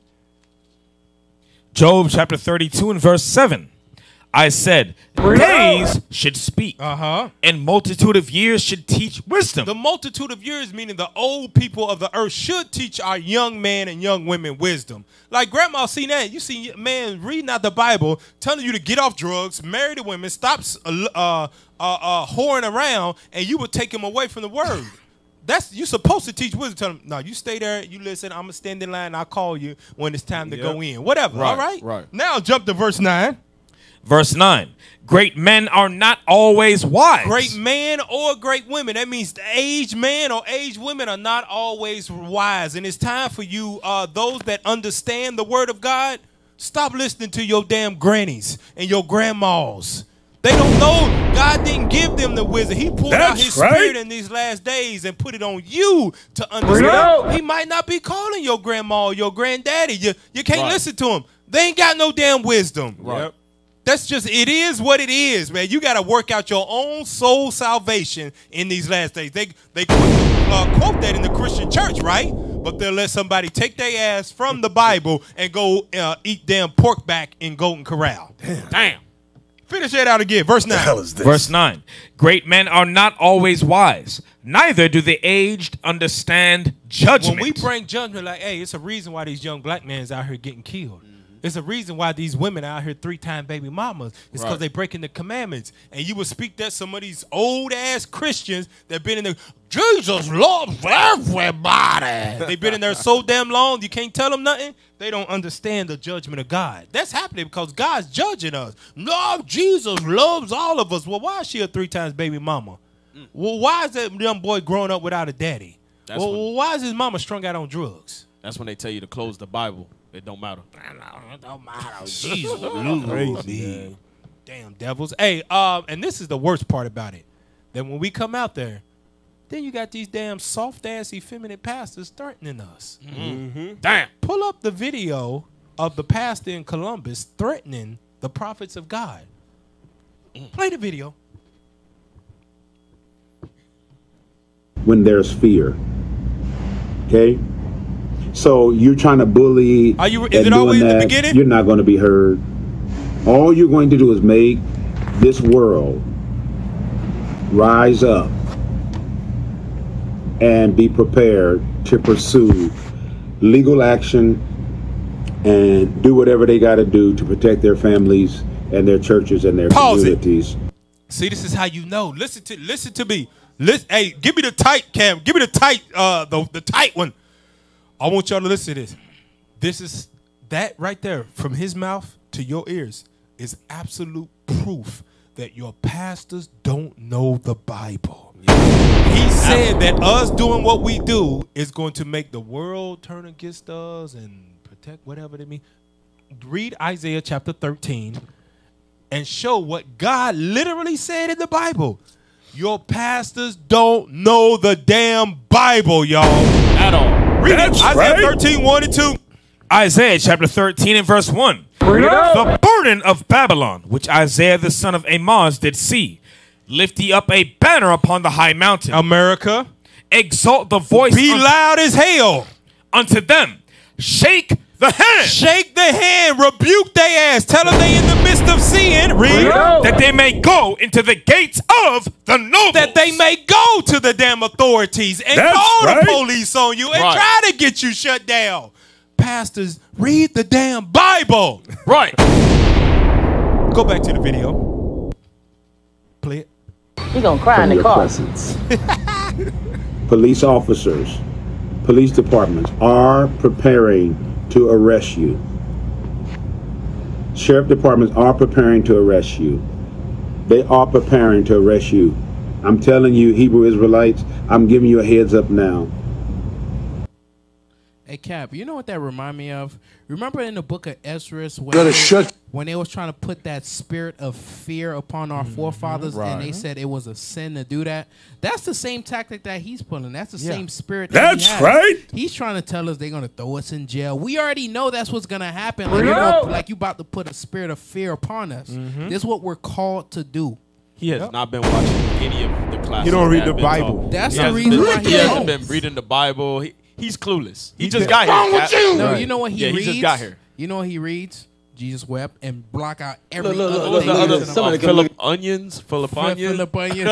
Job chapter thirty-two and verse seven. I said, days should speak, uh-huh. and multitude of years should teach wisdom. The multitude of years, meaning the old people of the earth, should teach our young men and young women wisdom. Like grandma seen that. You see man reading out the Bible, telling you to get off drugs, marry the women, stop uh, uh, uh, whoring around, and you would take him away from the word. That's you supposed to teach wisdom. Tell them, no, you stay there, you listen, I'm going to stand in line, I'll call you when it's time to Yep. go in. Whatever, Right, all right? right. Now jump to verse nine. Verse nine. Great men are not always wise. Great men or great women. That means the aged men or aged women are not always wise. And it's time for you, uh, those that understand the word of God, stop listening to your damn grannies and your grandmas. They don't know. God didn't give them the wisdom. He pulled out That's his right. spirit in these last days and put it on you to Bring it understand. out. He might not be calling your grandma or your granddaddy. You, you can't Right. listen to him. They ain't got no damn wisdom. Right. Yep. That's just, it is what it is, man. You got to work out your own soul salvation in these last days. They they quote, uh, quote that in the Christian church, right? But they'll let somebody take their ass from the Bible and go uh, eat damn pork back in Golden Corral. Damn. Damn. Finish that out again. Verse nine. Verse nine. Great men are not always wise, neither do the aged understand judgment. When we bring judgment, like, hey, it's a reason why these young black men is out here getting killed. It's a reason why these women out here three-time baby mamas. It's because Right. they breaking the commandments. And you would speak that some of these old-ass Christians that been in the, Jesus loves everybody. They've been in there so damn long, you can't tell them nothing. They don't understand the judgment of God. That's happening because God's judging us. No, Jesus loves all of us. Well, why is she a three times baby mama? Mm. Well, why is that young boy growing up without a daddy? That's Well, when- why is his mama strung out on drugs? That's when they tell you to close the Bible. It don't matter. It don't matter. Jesus, Crazy, man. damn devils. Hey, um, and this is the worst part about it. That when we come out there, then you got these damn soft-ass, effeminate pastors threatening us. Mm-hmm. Damn. Pull up the video of the pastor in Columbus threatening the prophets of God. Play the video. When there's fear. Okay? So you're trying to bully. Are you- is and it always doing in the that, beginning? You're not going to be heard. All you're going to do is make this world rise up and be prepared to pursue legal action and do whatever they got to do to protect their families and their churches and their Pause it. communities. See, this is how you know. Listen to listen to me. Listen, hey, give me the tight cam. Give me the tight, uh, the the tight one. I want y'all to listen to this. This is that right there from his mouth to your ears is absolute proof that your pastors don't know the Bible. He said that us doing what we do is going to make the world turn against us and protect whatever they mean. Read Isaiah chapter thirteen. and show what God literally said in the Bible. Your pastors don't know the damn Bible, y'all. At all. Read That's it. Isaiah right. thirteen, one and two. Isaiah chapter thirteen and verse one. Bring it up. The burden of Babylon, which Isaiah the son of Amoz did see. Lift ye up a banner upon the high mountain. America. Exalt the voice. Be un- loud as hell. unto them. Shake the hand. Shake the hand. Rebuke their ass. Tell them they in the midst of sin. Read. That they may go into the gates of the nobles. That they may go to the damn authorities and That's call right. the police on you and Right. try to get you shut down. Pastors, read the damn Bible. Right. Go back to the video. Play it. You're gonna cry in From the your car. presence. Police officers, police departments are preparing to arrest you. Sheriff departments are preparing to arrest you. They are preparing to arrest you. I'm telling you, Hebrew Israelites, I'm giving you a heads up now. Hey Cap, you know what that remind me of? Remember in the book of Ezra when, Better they, shut- when they was trying to put that spirit of fear upon our forefathers and they said it was a sin to do that? That's the same tactic that he's pulling. That's the Yeah. same spirit that That's he has. right. He's trying to tell us they're going to throw us in jail. We already know that's what's going to happen. Like, Bring you're it gonna, out. like you about to put a spirit of fear upon us. This is what we're called to do. He has not been watching any of the classes. He don't read that the have been Bible. taught. That's He the hasn't reason been- why he he hasn't don't. been reading the Bible. He, he's clueless. He, He just did- got Wrong here. with Cap. you? No, Right. you know what he Yeah, reads? he just got here. You know what he reads? Jesus wept and block out every Look, look, other look, What was thing. the look, other? look, some of uh, the- Philip Onions? Philip Philip Onions? Philip Onions.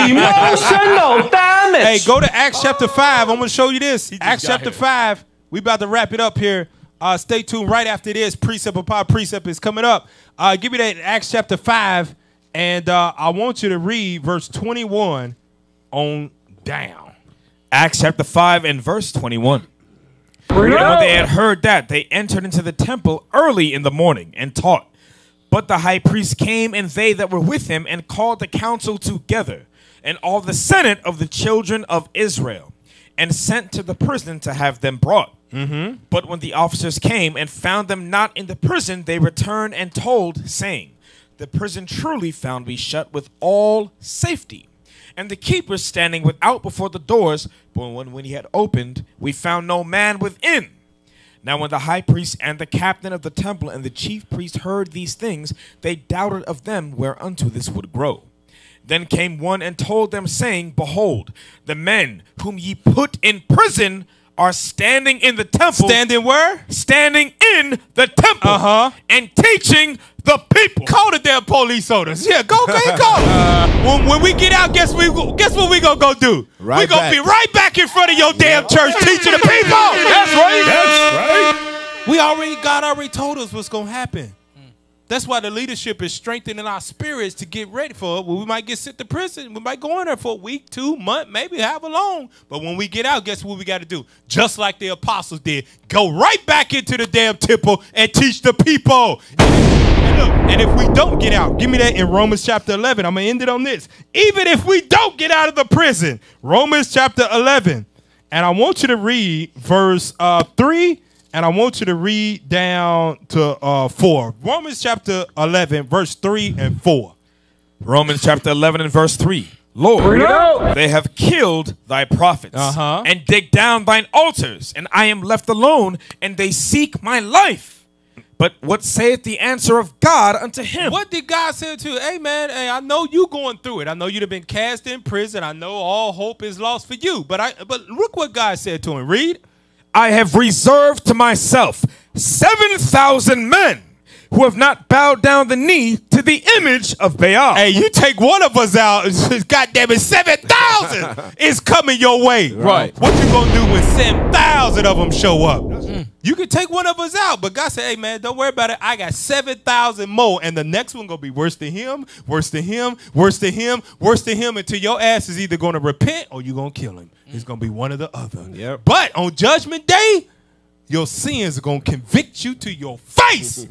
Emotional damage. Hey, go to Acts chapter five. I'm going to show you this. just Acts got chapter here. five. We about to wrap it up here. Uh, stay tuned right after this. Precept upon precept is coming up. Uh, give me that Acts chapter five. And uh, I want you to read verse twenty-one on down. Acts chapter five and verse twenty-one. And when they had heard that, they entered into the temple early in the morning and taught. But the high priest came and they that were with him and called the council together and all the senate of the children of Israel and sent to the prison to have them brought. Mm-hmm. But when the officers came and found them not in the prison, they returned and told, saying, the prison truly found we shut with all safety, and the keepers standing without before the doors. But when, when he had opened, we found no man within. Now when the high priest and the captain of the temple and the chief priest heard these things, they doubted of them whereunto this would grow. Then came one and told them, saying, behold, the men whom ye put in prison are standing in the temple. Standing where? Standing in the temple. Uh-huh. And teaching the people. Call the damn police on us. Yeah, go, go ahead, call them. when, when we get out, guess we guess what we gonna go do? Right we gonna back. be right back in front of your damn church teaching the people. That's right. That's right. We already, God already told us what's gonna happen. That's why the leadership is strengthening our spirits to get ready for it. Well, we might get sent to prison. We might go in there for a week, two, month, maybe however long. But when we get out, guess what we got to do? Just like the apostles did. Go right back into the damn temple and teach the people. And, look, and if we don't get out, give me that in Romans chapter eleven. I'm going to end it on this. Even if we don't get out of the prison, Romans chapter eleven. And I want you to read verse uh, three. And I want you to read down to uh, four. Romans chapter eleven, verse three and four. Romans chapter eleven and verse three. Lord, they have killed thy prophets Uh-huh. and dig down thine altars, and I am left alone, and they seek my life. But what saith the answer of God unto him? What did God say to you? Hey, man, hey, I know you going through it. I know you'd have been cast in prison. I know all hope is lost for you. But I, but look what God said to him. Read. I have reserved to myself seven thousand men who have not bowed down the knee to the image of Baal. Hey, you take one of us out, God damn it, seven thousand is coming your way. Right. What you going to do when seven thousand of them show up? Mm. You can take one of us out, but God said, hey, man, don't worry about it. I got seven thousand more, and the next one going to be worse than him, worse than him, worse than him, worse than him, until your ass is either going to repent or you're going to kill him. It's going to be one or the other. Yep. But on Judgment Day, your sins are going to convict you to your face.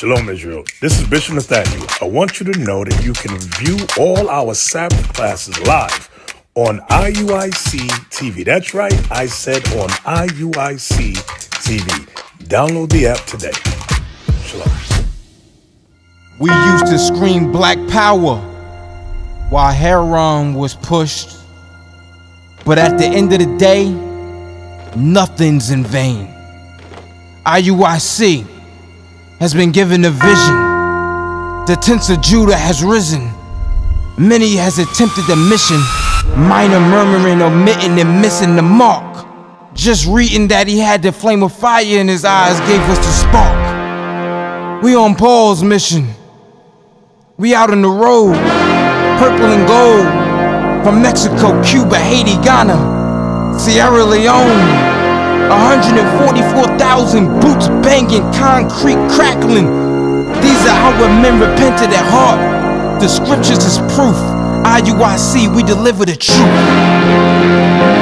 Shalom, Israel. This is Bishop Nathaniel. I want you to know that you can view all our Sabbath classes live on I U I C T V. That's right, I said on I U I C T V. Download the app today. Shalom. We used to scream black power while Heron was pushed. But at the end of the day, nothing's in vain. I U I C has been given a vision. The tents of Judah has risen. Many has attempted the mission. Minor murmuring, omitting, and missing the mark. Just reading that he had the flame of fire in his eyes gave us the spark. We on Paul's mission. We out on the road, purple and gold. From Mexico, Cuba, Haiti, Ghana, Sierra Leone. one hundred forty-four thousand boots banging, concrete crackling. These are our men repented at heart. The scriptures is proof. I U I C, we deliver the truth.